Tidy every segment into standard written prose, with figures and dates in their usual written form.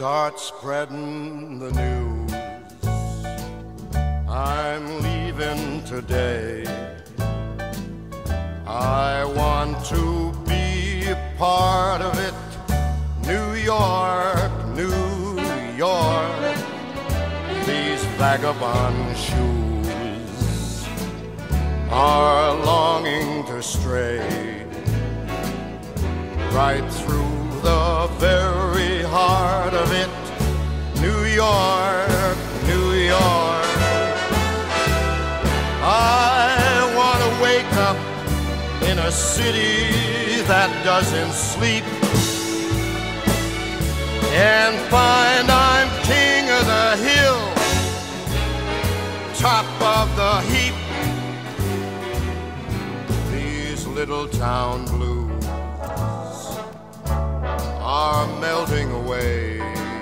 start spreading the news. I'm leaving today. I want to be a part of it. New York, New York, these vagabond shoes are longing to stray right through the very heart of it. New York, New York. I want to wake up in a city that doesn't sleep and find I'm king of the hill, top of the heap. These little town blues are melting away.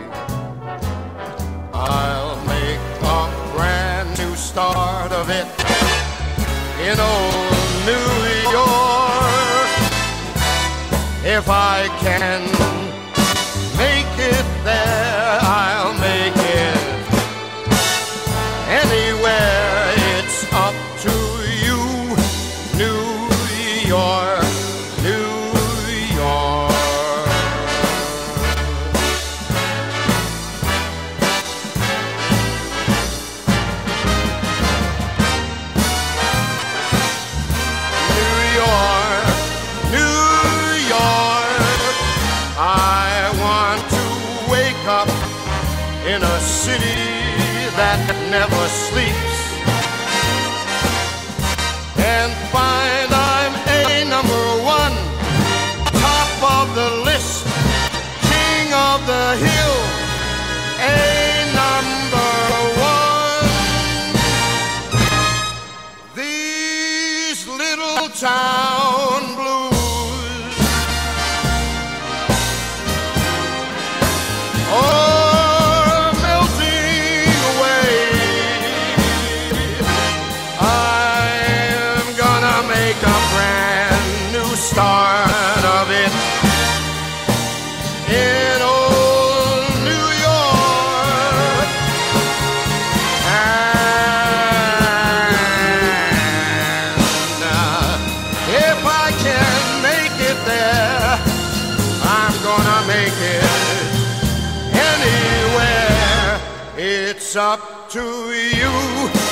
I'll make a brand new start of it in old New York. If I can make it there, I'll make it anywhere. It's up to you, New York, New York. In a city that never sleeps and find I'm a number one, top of the list, king of the hill, a number one. These little town blues start of it in old New York. And if I can make it there, I'm gonna make it anywhere. It's up to you.